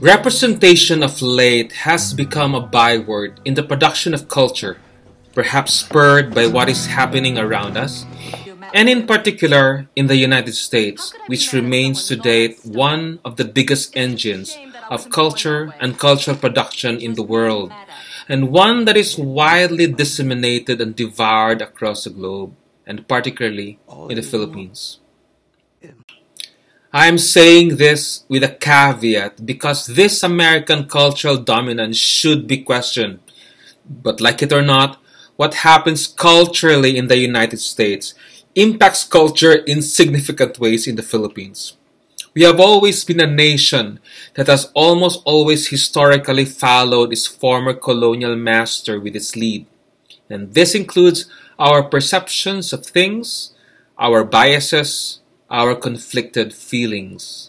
Representation of late has become a byword in the production of culture, perhaps spurred by what is happening around us, and in particular in the United States, which remains to date one of the biggest engines of culture and cultural production in the world, and one that is widely disseminated and devoured across the globe, and particularly in the Philippines. I am saying this with a caveat because this American cultural dominance should be questioned. But like it or not, what happens culturally in the United States impacts culture in significant ways in the Philippines. We have always been a nation that has almost always historically followed its former colonial master with its lead. And this includes our perceptions of things, our biases, our conflicted feelings.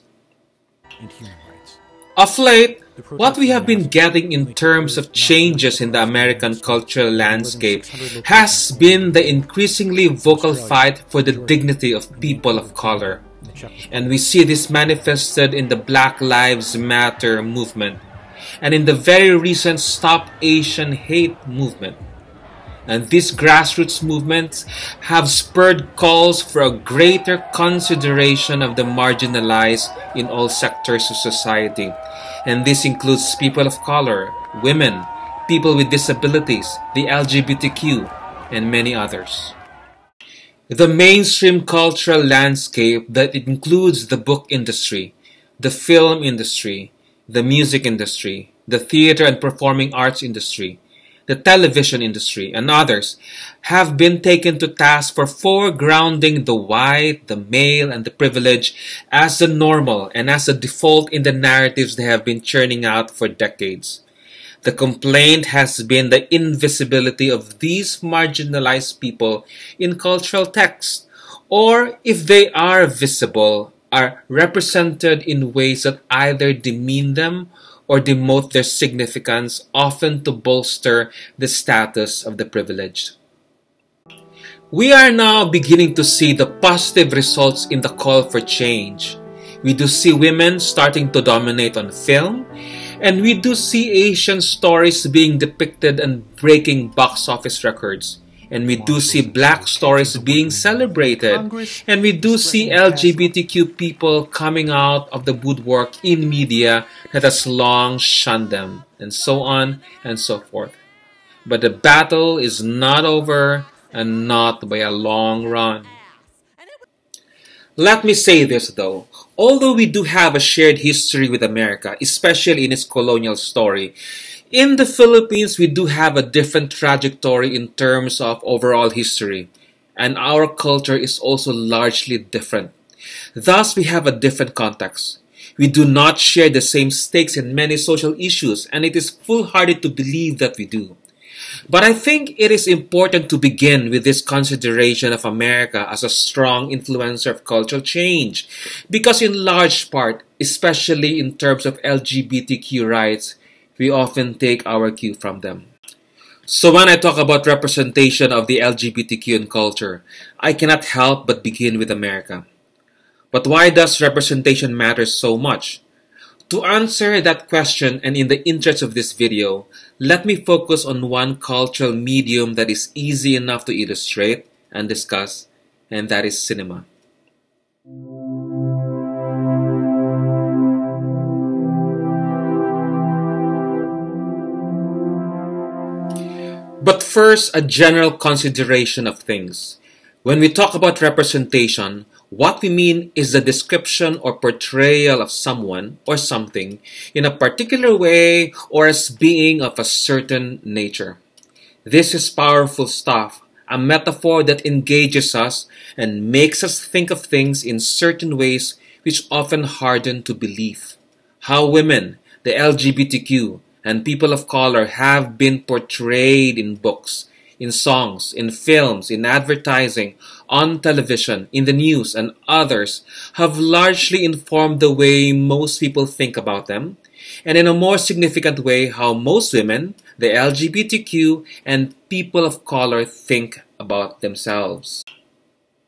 Of late, what we have been getting in terms of changes in the American cultural landscape has been the increasingly vocal fight for the dignity of people of color. And we see this manifested in the Black Lives Matter movement and in the very recent Stop Asian Hate movement. And these grassroots movements have spurred calls for a greater consideration of the marginalized in all sectors of society. And this includes people of color, women, people with disabilities, the LGBTQ, and many others. The mainstream cultural landscape that includes the book industry, the film industry, the music industry, the theater and performing arts industry, the television industry, and others have been taken to task for foregrounding the white, the male, and the privileged as the normal and as the default in the narratives they have been churning out for decades. The complaint has been the invisibility of these marginalized people in cultural texts, or if they are visible, are represented in ways that either demean them or demote their significance, often to bolster the status of the privileged. We are now beginning to see the positive results in the call for change. We do see women starting to dominate on film, and we do see Asian stories being depicted and breaking box office records. And we do see black stories being celebrated. And we do see LGBTQ people coming out of the woodwork in media that has long shunned them, and so on and so forth. But the battle is not over, and not by a long run. Let me say this though. Although we do have a shared history with America, especially in its colonial story, in the Philippines, we do have a different trajectory in terms of overall history, and our culture is also largely different. Thus, we have a different context. We do not share the same stakes in many social issues, and it is foolhardy to believe that we do. But I think it is important to begin with this consideration of America as a strong influencer of cultural change, because in large part, especially in terms of LGBTQ rights, we often take our cue from them. So when I talk about representation of the LGBTQ in culture, I cannot help but begin with America. But why does representation matter so much? To answer that question, and in the interest of this video, let me focus on one cultural medium that is easy enough to illustrate and discuss, and that is cinema. But first, a general consideration of things. When we talk about representation, what we mean is the description or portrayal of someone or something in a particular way or as being of a certain nature. This is powerful stuff, a metaphor that engages us and makes us think of things in certain ways which often harden to belief. How women, the LGBTQ, and people of color have been portrayed in books, in songs, in films, in advertising, on television, in the news, and others have largely informed the way most people think about them, and in a more significant way how most women, the LGBTQ, and people of color think about themselves.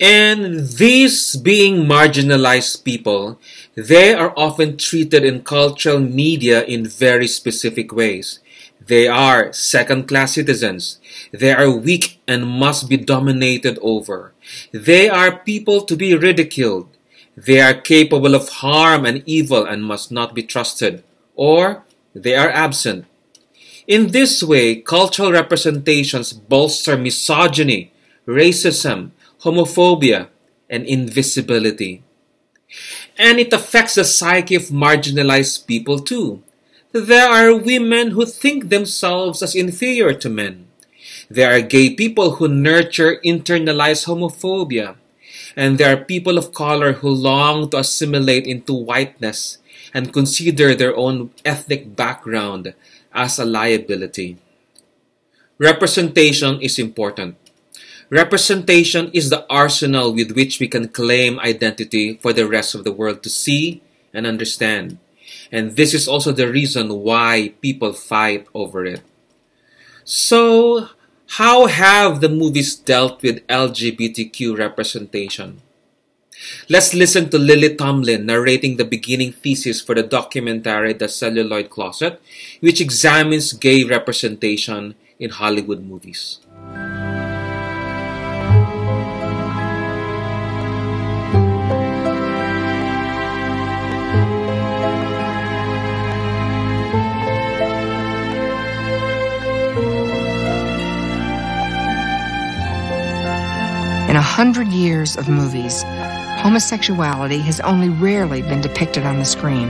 And these being marginalized people, they are often treated in cultural media in very specific ways. They are second-class citizens. They are weak and must be dominated over. They are people to be ridiculed. They are capable of harm and evil and must not be trusted. Or they are absent. In this way, cultural representations bolster misogyny, racism, homophobia, and invisibility. And it affects the psyche of marginalized people too. There are women who think themselves as inferior to men. There are gay people who nurture internalized homophobia. And there are people of color who long to assimilate into whiteness and consider their own ethnic background as a liability. Representation is important. Representation is the arsenal with which we can claim identity for the rest of the world to see and understand. And this is also the reason why people fight over it. So, how have the movies dealt with LGBTQ representation? Let's listen to Lily Tomlin narrating the beginning thesis for the documentary The Celluloid Closet, which examines gay representation in Hollywood movies. In 100 years of movies, homosexuality has only rarely been depicted on the screen.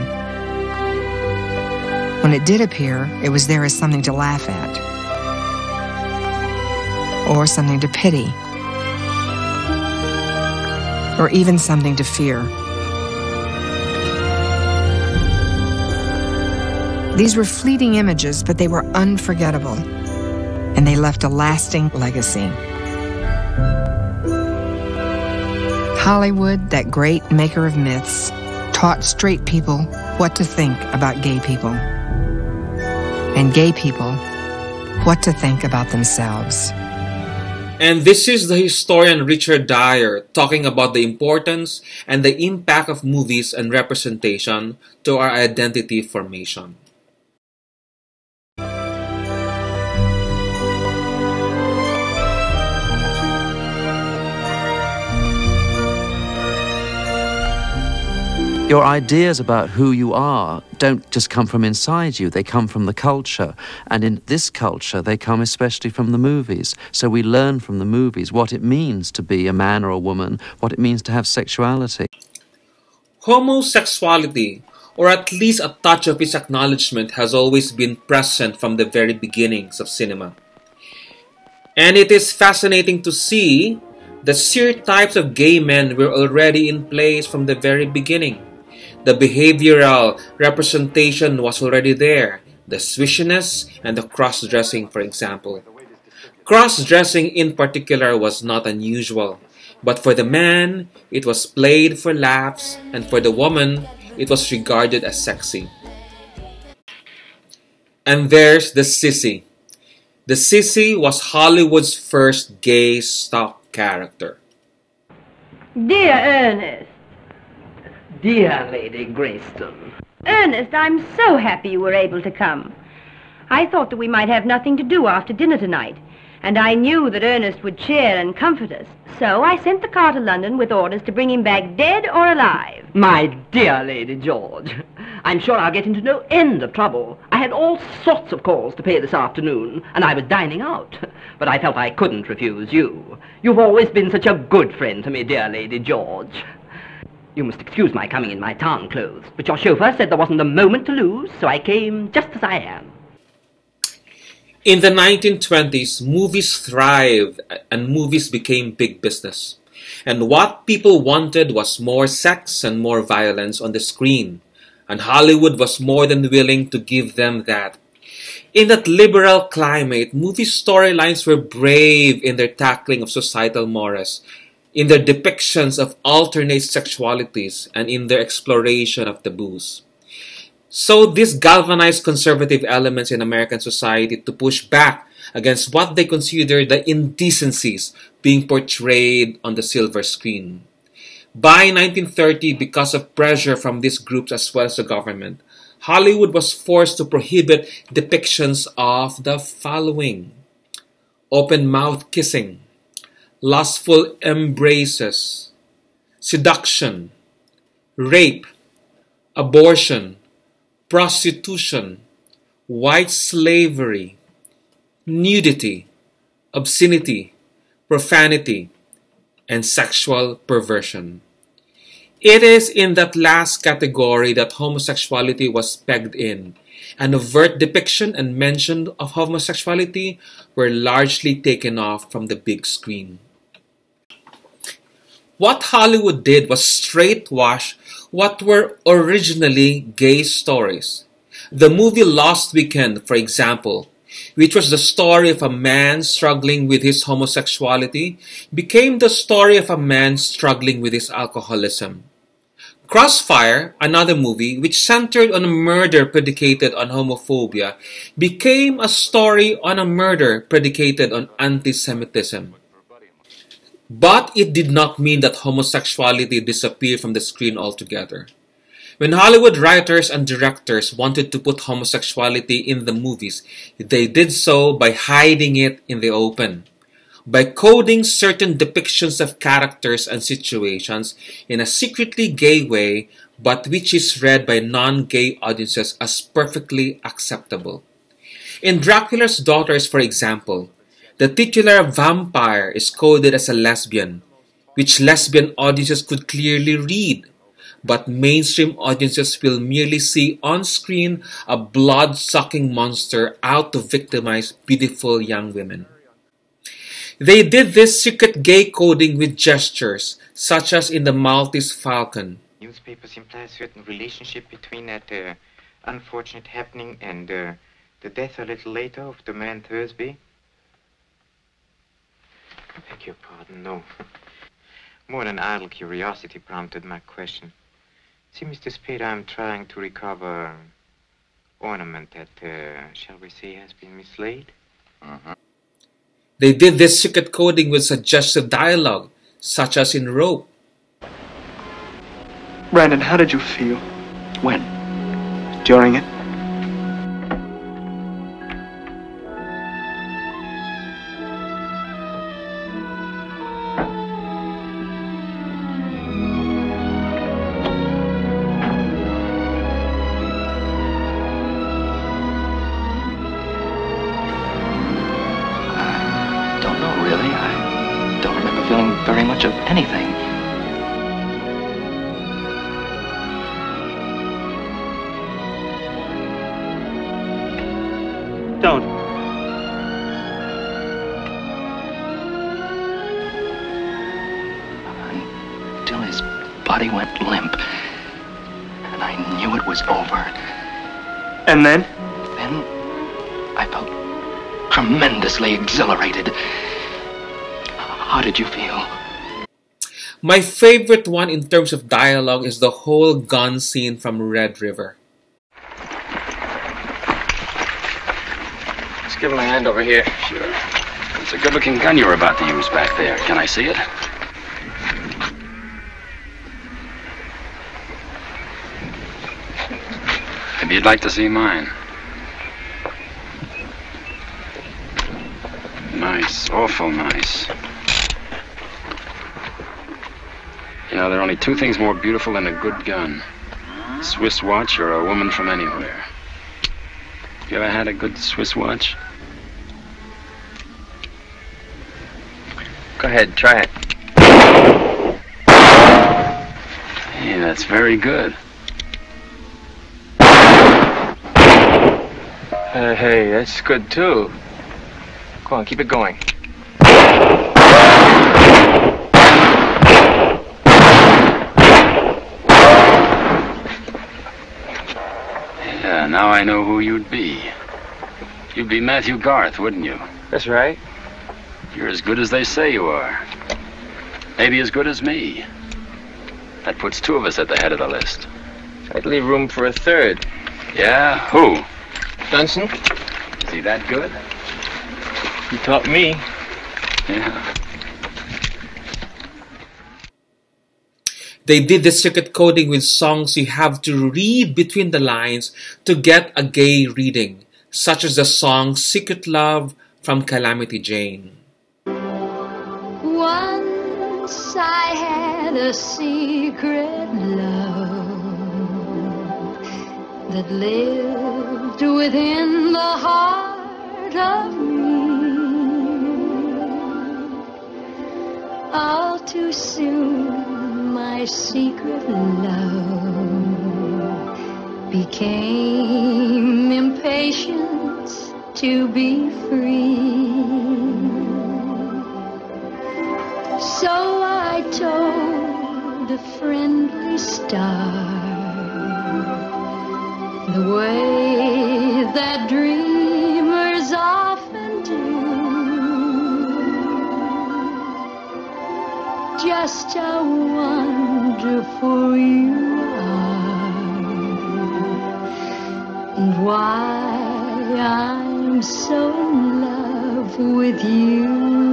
When it did appear, it was there as something to laugh at, or something to pity, or even something to fear. These were fleeting images, but they were unforgettable, and they left a lasting legacy. Hollywood, that great maker of myths, taught straight people what to think about gay people, and gay people what to think about themselves. And this is the historian Richard Dyer talking about the importance and the impact of movies and representation to our identity formation. Your ideas about who you are don't just come from inside you, they come from the culture. And in this culture, they come especially from the movies. So we learn from the movies what it means to be a man or a woman, what it means to have sexuality. Homosexuality, or at least a touch of its acknowledgement, has always been present from the very beginnings of cinema. And it is fascinating to see that stereotypes of gay men were already in place from the very beginning. The behavioral representation was already there, the swishiness and the cross-dressing, for example. Cross-dressing in particular was not unusual, but for the man, it was played for laughs, and for the woman, it was regarded as sexy. And there's the sissy. The sissy was Hollywood's first gay stock character. Dear Ernest. Dear Lady Greyston. Ernest, I'm so happy you were able to come. I thought that we might have nothing to do after dinner tonight, and I knew that Ernest would cheer and comfort us. So I sent the car to London with orders to bring him back dead or alive. My dear Lady George, I'm sure I'll get into no end of trouble. I had all sorts of calls to pay this afternoon, and I was dining out. But I felt I couldn't refuse you. You've always been such a good friend to me, dear Lady George. You must excuse my coming in my town clothes, but your chauffeur said there wasn't a moment to lose, so I came just as I am. In the 1920s, movies thrived and movies became big business. And what people wanted was more sex and more violence on the screen. And Hollywood was more than willing to give them that. In that liberal climate, movie storylines were brave in their tackling of societal mores, in their depictions of alternate sexualities, and in their exploration of taboos. So this galvanized conservative elements in American society to push back against what they consider the indecencies being portrayed on the silver screen. By 1930, because of pressure from these groups as well as the government, Hollywood was forced to prohibit depictions of the following: open-mouth kissing, lustful embraces, seduction, rape, abortion, prostitution, white slavery, nudity, obscenity, profanity, and sexual perversion. It is in that last category that homosexuality was pegged in, and overt depiction and mention of homosexuality were largely taken off from the big screen. What Hollywood did was straightwash what were originally gay stories. The movie Lost Weekend, for example, which was the story of a man struggling with his homosexuality, became the story of a man struggling with his alcoholism. Crossfire, another movie which centered on a murder predicated on homophobia, became a story on a murder predicated on anti-Semitism. But it did not mean that homosexuality disappeared from the screen altogether. When Hollywood writers and directors wanted to put homosexuality in the movies, they did so by hiding it in the open, by coding certain depictions of characters and situations in a secretly gay way, but which is read by non-gay audiences as perfectly acceptable. In Dracula's Daughters, for example, the titular vampire is coded as a lesbian, which lesbian audiences could clearly read, but mainstream audiences will merely see on screen a blood-sucking monster out to victimize beautiful young women. They did this secret gay coding with gestures, such as in The Maltese Falcon. Newspapers imply a certain relationship between that unfortunate happening and the death a little later of the man Thursby. I beg your pardon, no. More than idle curiosity prompted my question. See, Mr. Spade, I'm trying to recover ornament that, shall we say, has been mislaid. They did this secret coding with suggestive dialogue, such as in Rope. Brandon, how did you feel? When? During it? Very much of anything. Don't. Until his body went limp, and I knew it was over. And then? Then I felt tremendously exhilarated. How did you feel? My favorite one in terms of dialogue is the whole gun scene from Red River. Let's give him a hand over here. Sure. It's a good-looking gun you were about to use back there. Can I see it? Maybe you'd like to see mine. Nice, awful nice. You know, there are only two things more beautiful than a good gun. A Swiss watch or a woman from anywhere. You ever had a good Swiss watch? Go ahead, try it. Yeah, that's very good. Hey, that's good too. Go on, keep it going. Yeah, now I know who you'd be. You'd be Matthew Garth, wouldn't you? That's right. You're as good as they say you are. Maybe as good as me. That puts two of us at the head of the list. I'd leave room for a third. Yeah, who? Dunson, Is he that good? you taught me. Yeah. They did the secret coding with songs you have to read between the lines to get a gay reading, such as the song Secret Love from Calamity Jane. Once I had a secret love that lived within the heart of me. All too soon my secret love became impatient to be free. So I told a friendly star the way that dreamers often do. Just how wonderful you are, and why I'm so in love with you.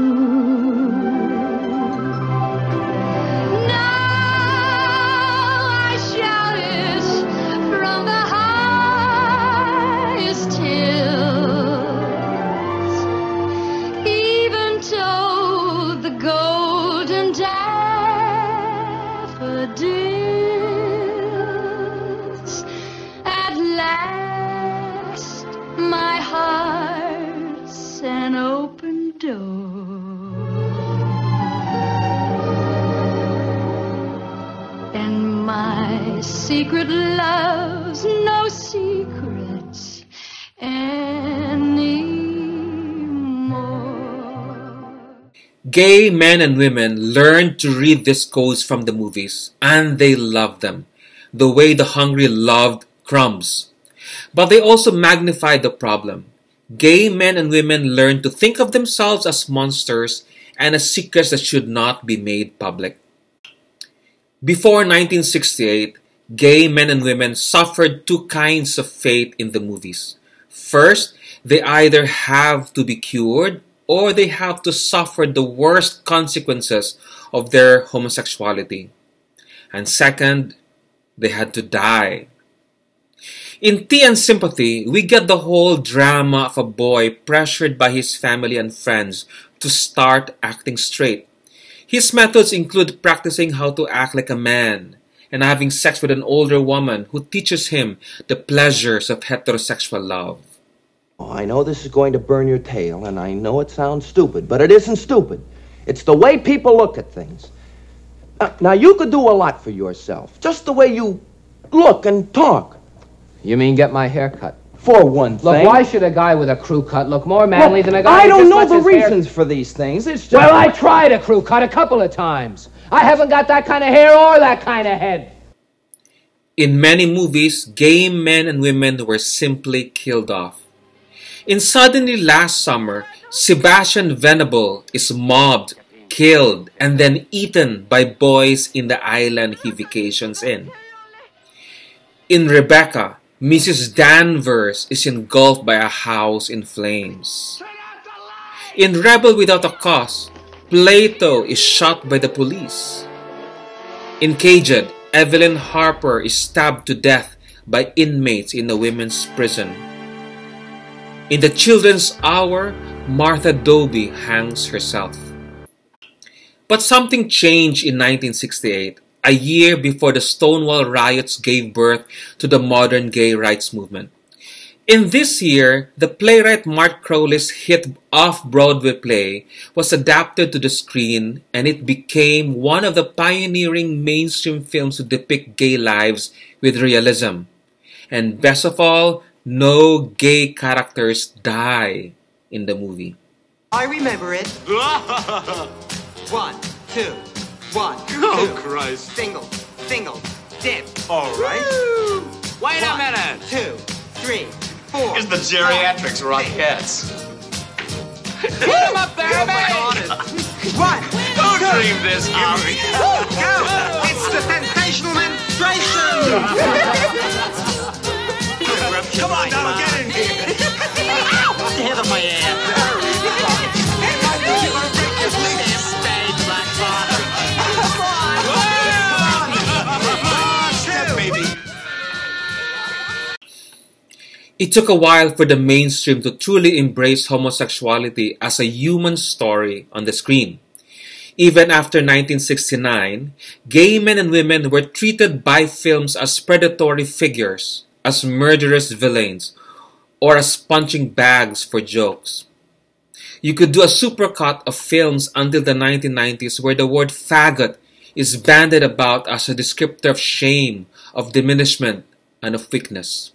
Secret love's no secrets anymore. Gay men and women learned to read these codes from the movies, and they loved them, the way the hungry loved crumbs. But they also magnified the problem. Gay men and women learned to think of themselves as monsters and as secrets that should not be made public. Before 1968, gay men and women suffered two kinds of fate in the movies. First, they either have to be cured or they have to suffer the worst consequences of their homosexuality. And second, they had to die. In Tea and Sympathy, we get the whole drama of a boy pressured by his family and friends to start acting straight. His methods include practicing how to act like a man and having sex with an older woman who teaches him the pleasures of heterosexual love. Oh, I know this is going to burn your tail, and I know it sounds stupid, but it isn't stupid. It's the way people look at things. Now, you could do a lot for yourself, just the way you look and talk. You mean get my hair cut? For one thing. Look, why should a guy with a crew cut look more manly than a guy I who don't just know lets the his hair... reasons for these things. It's just... Well, I tried a crew cut a couple of times. I haven't got that kind of hair or that kind of head. In many movies, gay men and women were simply killed off. In Suddenly Last Summer, Sebastian Venable is mobbed, killed, and then eaten by boys in the island he vacations in. In Rebecca, Mrs. Danvers is engulfed by a house in flames. In Rebel Without a Cause, Plato is shot by the police. In Caged, Evelyn Harper is stabbed to death by inmates in a women's prison. In The Children's Hour, Martha Doby hangs herself. But something changed in 1968, a year before the Stonewall riots gave birth to the modern gay rights movement. In this year, the playwright Mark Crowley's hit off-Broadway play was adapted to the screen, and it became one of the pioneering mainstream films to depict gay lives with realism. And best of all, no gay characters die in the movie. I remember it. 1, 2, 1, 2. Oh, Christ. Single, single, dip. All right. Woo! Wait a minute. 2, 3, 4. It's the geriatrics Rockettes. Hit him up, baby! 1, Don't dream this, Harry. Go! It's the sensational menstruation! Come on, Donald, get in here. Get the head of my ass. It took a while for the mainstream to truly embrace homosexuality as a human story on the screen. Even after 1969, gay men and women were treated by films as predatory figures, as murderous villains, or as punching bags for jokes. You could do a supercut of films until the 1990s where the word faggot is bandied about as a descriptor of shame, of diminishment, and of weakness.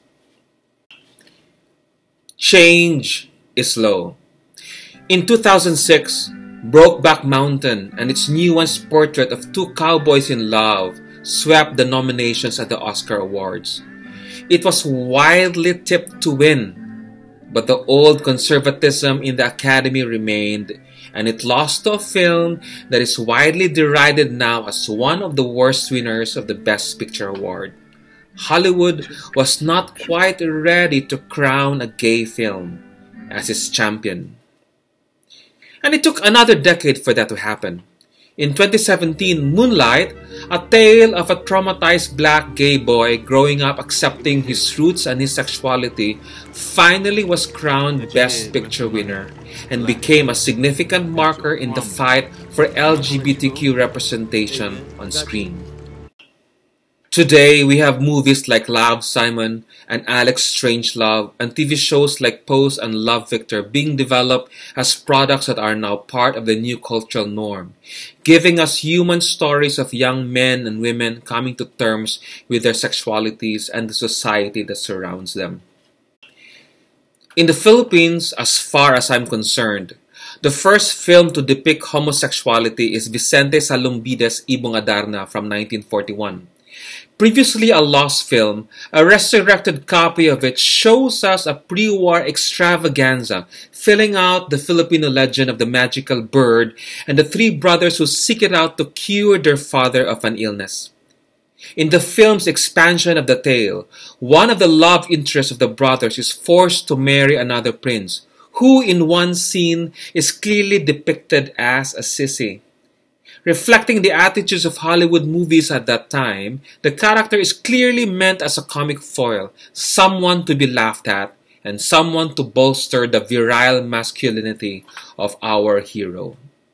Change is slow. In 2006, Brokeback Mountain and its nuanced portrait of two cowboys in love swept the nominations at the Oscar Awards. It was wildly tipped to win, but the old conservatism in the Academy remained, and it lost to a film that is widely derided now as one of the worst winners of the Best Picture Award. Hollywood was not quite ready to crown a gay film as its champion. And it took another decade for that to happen. In 2017, Moonlight, a tale of a traumatized black gay boy growing up accepting his roots and his sexuality, finally was crowned Best Picture winner and became a significant marker in the fight for LGBTQ representation on screen. Today, we have movies like Love, Simon and Alex Strangelove and TV shows like Pose and Love Victor being developed as products that are now part of the new cultural norm, giving us human stories of young men and women coming to terms with their sexualities and the society that surrounds them. In the Philippines, as far as I'm concerned, the first film to depict homosexuality is Vicente Salumbide's Ibong Adarna from 1941. Previously a lost film, a resurrected copy of it shows us a pre-war extravaganza filling out the Filipino legend of the magical bird and the three brothers who seek it out to cure their father of an illness. In the film's expansion of the tale, one of the love interests of the brothers is forced to marry another prince, who in one scene is clearly depicted as a sissy. Reflecting the attitudes of Hollywood movies at that time, the character is clearly meant as a comic foil, someone to be laughed at, and someone to bolster the virile masculinity of our hero.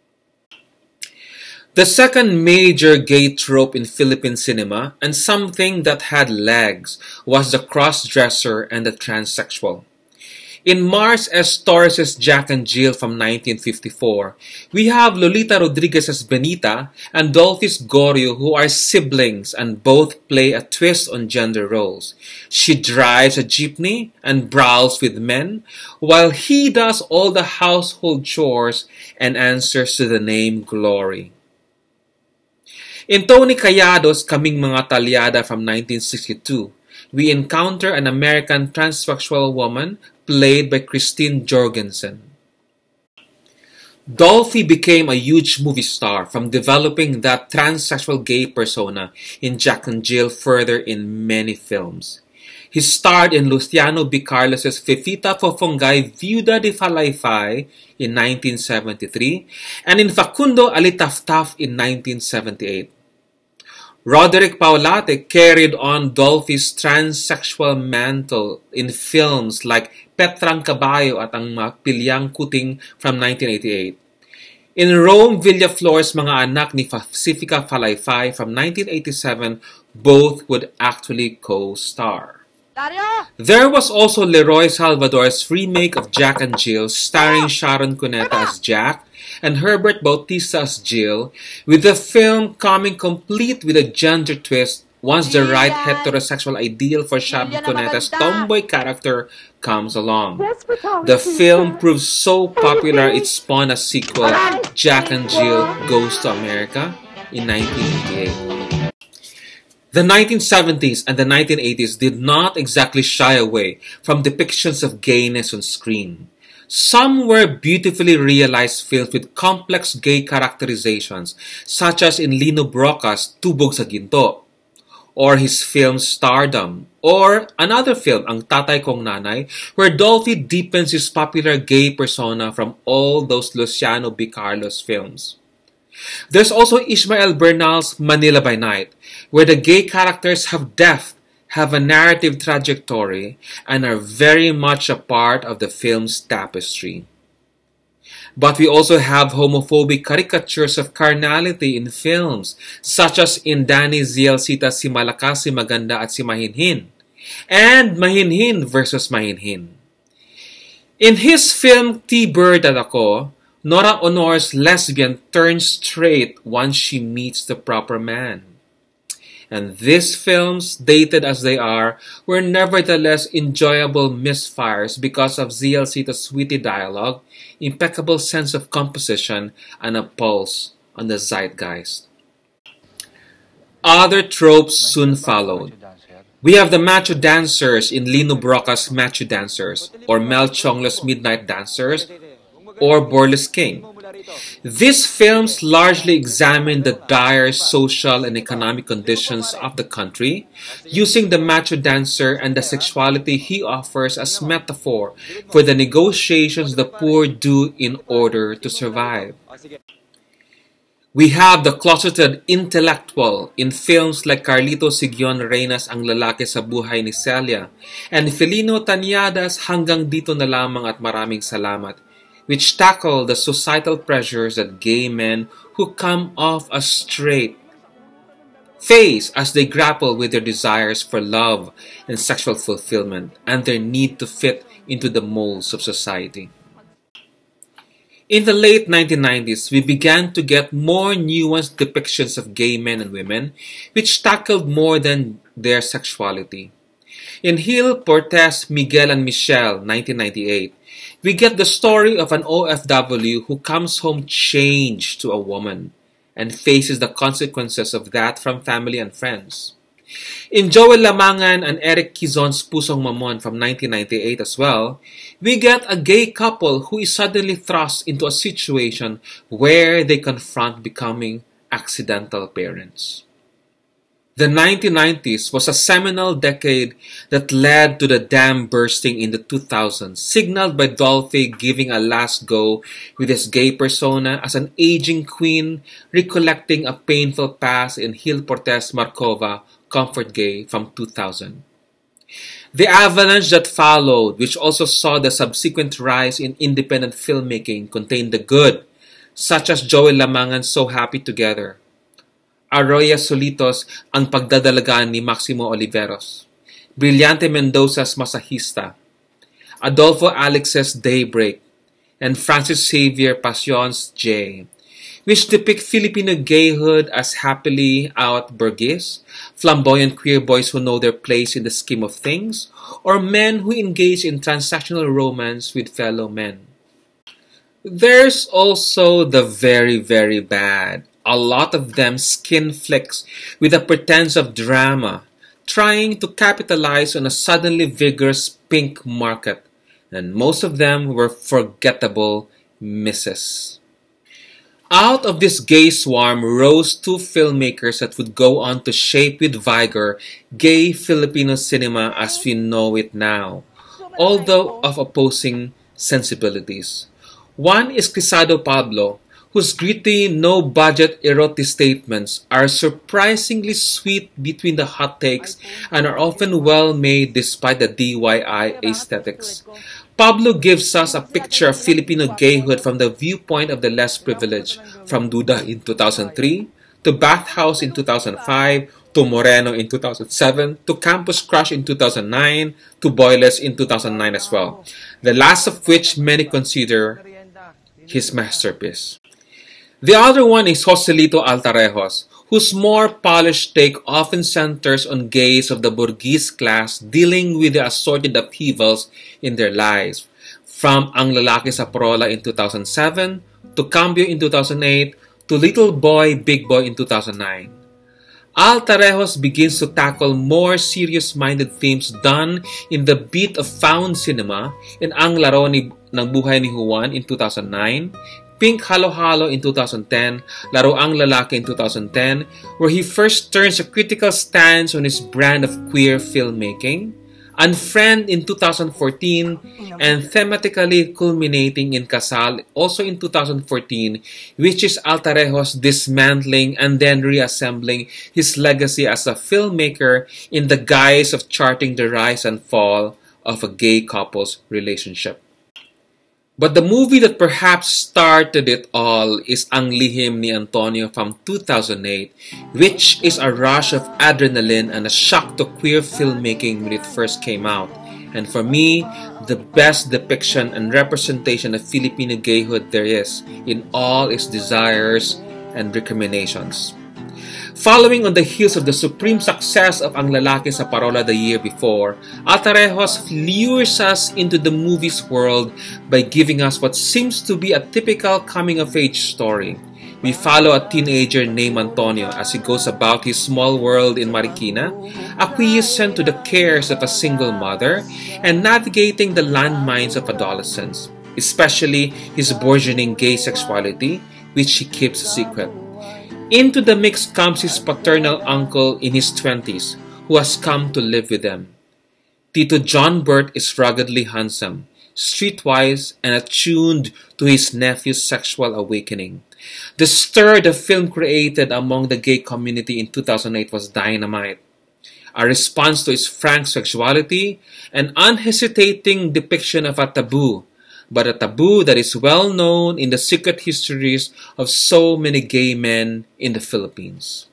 The second major gay trope in Philippine cinema, and something that had legs, was the cross-dresser and the transsexual. In Mars S. Torres' Jack and Jill from 1954, we have Lolita Rodriguez's Benita and Dolphis Gorio, who are siblings and both play a twist on gender roles. She drives a jeepney and brawls with men, while he does all the household chores and answers to the name Glory. In Tony Callado's Kaming Mga Talyada from 1962, we encounter an American transsexual woman played by Christine Jorgensen. Dolphy became a huge movie star from developing that transsexual gay persona in Jack and Jill further in many films. He starred in Luciano B. Carlos's Fefita Fofongay Viuda de Falayfay in 1973 and in Facundo Alitaftaf in 1978. Roderick Paulate carried on Dolphy's transsexual mantle in films like Petrang Caballo at Ang Pilyang Kuting from 1988. In Rome Villaflor's Mga Anak ni Pacifica Falayfay from 1987, both would actually co-star. There was also Leroy Salvador's remake of Jack and Jill starring Sharon Cuneta as Jack and Herbert Bautista as Jill, with the film coming complete with a gender twist once the right heterosexual ideal for Sharon Cuneta's tomboy character comes along. The film proved so popular it spawned a sequel, Jack and Jill Goes to America, in 1988. The 1970s and the 1980s did not exactly shy away from depictions of gayness on screen. Some were beautifully realized films with complex gay characterizations, such as in Lino Broca's Tubog sa Ginto, or his film Stardom, Or another film, Ang Tatay Kong Nanay, where Dolphy deepens his popular gay persona from all those Luciano B. Carlos films. There's also Ishmael Bernal's Manila by Night, where the gay characters have depth, have a narrative trajectory, and are very much a part of the film's tapestry. But we also have homophobic caricatures of carnality in films, such as in Danny Zialcita's Si Malakas, Si Maganda at Si Mahinhin, and Mahinhin versus Mahinhin. In his film T-Bird at Ako, Nora Honor's lesbian turns straight once she meets the proper man. And these films, dated as they are, were nevertheless enjoyable misfires because of Zialcita's witty dialogue, impeccable sense of composition, and a pulse on the zeitgeist. Other tropes soon followed. We have the macho dancers in Lino Broca's Macho Dancers, or Mel Chonglo's Midnight Dancers, or Burlesque King. These films largely examine the dire social and economic conditions of the country, using the macho dancer and the sexuality he offers as metaphor for the negotiations the poor do in order to survive. We have the closeted intellectual in films like Carlito Sigyon Reyna's Ang Lalaki sa Buhay ni Celia and Felino Tanyada's Hanggang Dito na Lamang at Maraming Salamat, which tackle the societal pressures that gay men who come off as straight face as they grapple with their desires for love and sexual fulfillment and their need to fit into the molds of society. In the late 1990s, we began to get more nuanced depictions of gay men and women, which tackled more than their sexuality. In Gil Portes' Miguel and Michelle, 1998, we get the story of an OFW who comes home changed to a woman and faces the consequences of that from family and friends. In Joel Lamangan and Eric Quizon's Pusong Mamon from 1998 as well, we get a gay couple who is suddenly thrust into a situation where they confront becoming accidental parents. The 1990s was a seminal decade that led to the dam bursting in the 2000s, signaled by Dolphy giving a last go with his gay persona as an aging queen recollecting a painful past in Gil Portes' Markova, Comfort Gay from 2000. The avalanche that followed, which also saw the subsequent rise in independent filmmaking, contained the good, such as Joel Lamangan's So Happy Together, Arroyo Solitos Ang Pagdadalagan ni Maximo Oliveros, Brillante Mendoza's Masahista, Adolfo Alex's Daybreak, and Francis Xavier Pasion's J, which depict Filipino gayhood as happily out burgess, flamboyant queer boys who know their place in the scheme of things, or men who engage in transactional romance with fellow men. There's also the very, very bad. A lot of them skin flicks with a pretense of drama, trying to capitalize on a suddenly vigorous pink market, and most of them were forgettable misses. Out of this gay swarm rose two filmmakers that would go on to shape with vigor gay Filipino cinema as we know it now, although of opposing sensibilities. One is Crisado Pablo, whose gritty, no-budget erotic statements are surprisingly sweet between the hot takes and are often well-made despite the DIY aesthetics. Pablo gives us a picture of Filipino gayhood from the viewpoint of the less privileged, from Duda in 2003, to Bathhouse in 2005, to Moreno in 2007, to Campus Crush in 2009, to Boyless in 2009 as well, the last of which many consider his masterpiece. The other one is Joselito Altarejos, whose more polished take often centers on gays of the Burgese class dealing with the assorted upheavals in their lives, from Ang Lalaki sa Parola in 2007, to Cambio in 2008, to Little Boy, Big Boy in 2009. Altarejos begins to tackle more serious-minded themes done in the beat of found cinema in Ang Laro ng Buhay ni Juan in 2009, Pink Halo-Halo in 2010, Laroang Lalaki in 2010, where he first turns a critical stance on his brand of queer filmmaking, Unfriend in 2014, and thematically culminating in Kasal also in 2014, which is Altarejo's dismantling and then reassembling his legacy as a filmmaker in the guise of charting the rise and fall of a gay couple's relationship. But the movie that perhaps started it all is Ang Lihim ni Antonio from 2008, which is a rush of adrenaline and a shock to queer filmmaking when it first came out. And for me, the best depiction and representation of Filipino gayhood there is in all its desires and recriminations. Following on the heels of the supreme success of Ang Lalaki sa Parola the year before, Altarejos lures us into the movie's world by giving us what seems to be a typical coming-of-age story. We follow a teenager named Antonio as he goes about his small world in Marikina, acquiescent to the cares of a single mother, and navigating the landmines of adolescence, especially his burgeoning gay sexuality, which he keeps a secret. Into the mix comes his paternal uncle in his 20s, who has come to live with them. Tito John Burt is ruggedly handsome, streetwise, and attuned to his nephew's sexual awakening. The stir the film created among the gay community in 2008 was dynamite. A response to his frank sexuality, an unhesitating depiction of a taboo, but a taboo that is well known in the secret histories of so many gay men in the Philippines.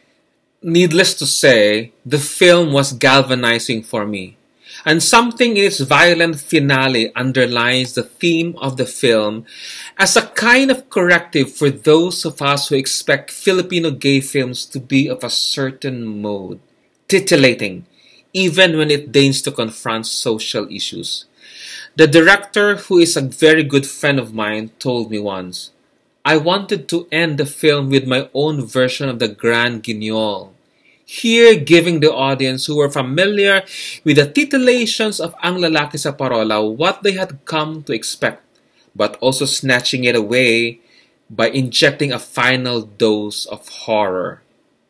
Needless to say, the film was galvanizing for me, and something in its violent finale underlines the theme of the film as a kind of corrective for those of us who expect Filipino gay films to be of a certain mode, titillating, even when it deigns to confront social issues. The director, who is a very good friend of mine, told me once, I wanted to end the film with my own version of the Grand Guignol, here giving the audience who were familiar with the titillations of Ang Lalaki sa Parola what they had come to expect, but also snatching it away by injecting a final dose of horror.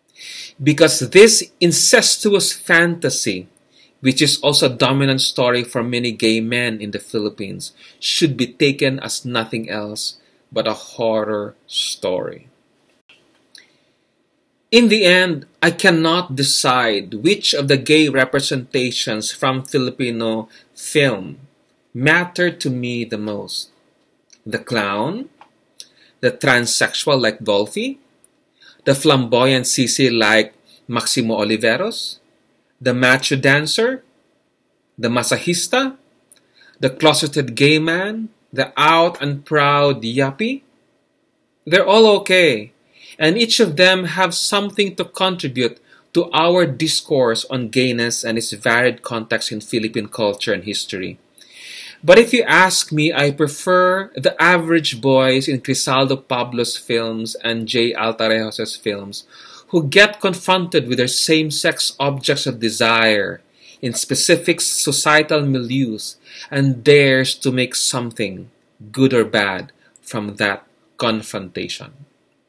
Because this incestuous fantasy, which is also a dominant story for many gay men in the Philippines, should be taken as nothing else but a horror story. In the end, I cannot decide which of the gay representations from Filipino film mattered to me the most. The clown, the transsexual like Dolphy, the flamboyant sisi like Maximo Oliveros, the macho dancer, the masahista, the closeted gay man, the out and proud yuppie. They're all okay, and each of them have something to contribute to our discourse on gayness and its varied context in Philippine culture and history. But if you ask me, I prefer the average boys in Crisaldo Pablo's films and J. Altarejos' films who get confronted with their same-sex objects of desire in specific societal milieus and dares to make something, good or bad, from that confrontation.